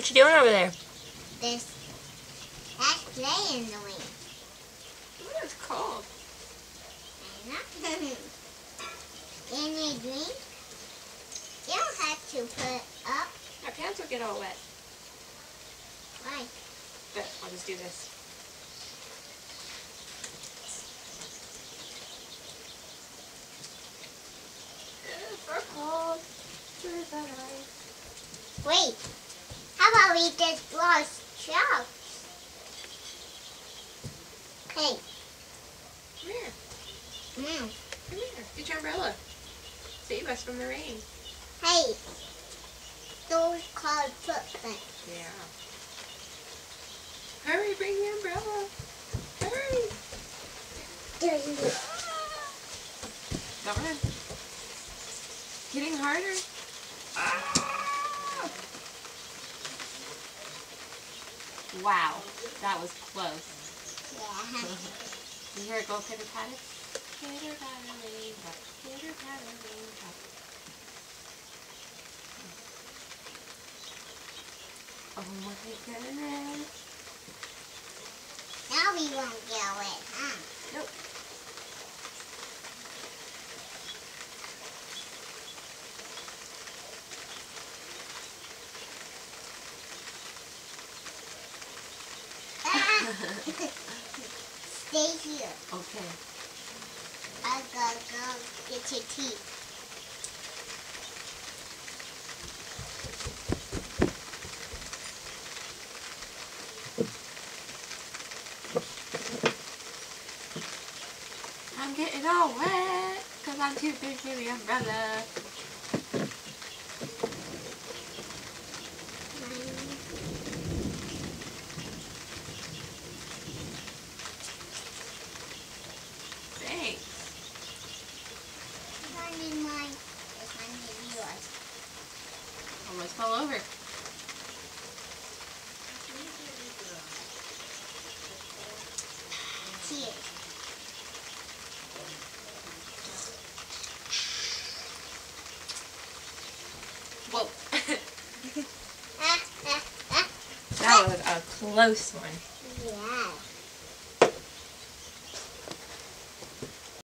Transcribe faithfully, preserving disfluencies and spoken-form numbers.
you doing over there? This. That's playing the wind. Ooh, it's cold. In a drink, you don't have to put up. My pants will get all wet. Why? But I'll just do this. It's so cold. Where's that ice? Wait. How about we just lost shelves? Hey. Come here. Mm. Come here. Get your umbrella. Save us from the rain. Hey. Those called footprints. Yeah. Hurry, bring the umbrella. Hurry. Darn. Getting harder. Ah. Wow, that was close. Yeah. You hear it go pitter patter? Pitter patter, raindrop. Pitter patter, raindrop. Oh my goodness. Now we won't get wet, huh? Nope. Stay here. Okay. I gotta go get your teeth. I'm getting all wet because I'm too big for the umbrella. Thanks. This one is mine. This one is yours. Almost fell over. Cheers. Whoa. Ah, ah, ah. That was a close one.